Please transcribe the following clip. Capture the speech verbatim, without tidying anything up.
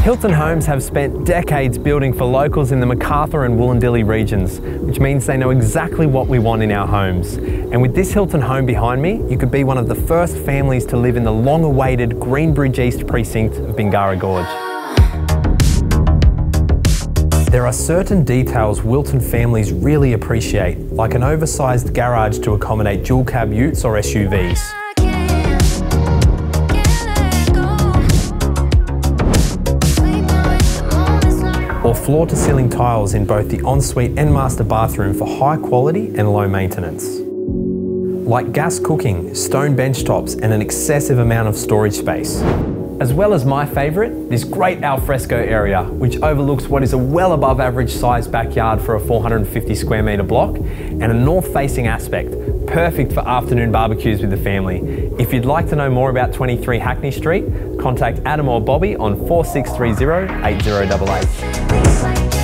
Hilton Homes have spent decades building for locals in the Macarthur and Wollondilly regions, which means they know exactly what we want in our homes. And with this Hilton home behind me, you could be one of the first families to live in the long-awaited Greenbridge East precinct of Bingara Gorge. There are certain details Wilton families really appreciate, like an oversized garage to accommodate dual cab utes or S U Vs. Or floor-to-ceiling tiles in both the ensuite and master bathroom for high quality and low maintenance. Like gas cooking, stone bench tops and an excessive amount of storage space. As well as my favourite, this great alfresco area, which overlooks what is a well above average sized backyard for a four hundred fifty square metre block, and a north-facing aspect, perfect for afternoon barbecues with the family. If you'd like to know more about twenty-three Hackney Street, contact Adam or Bobby on four six three zero, eight zero eight eight.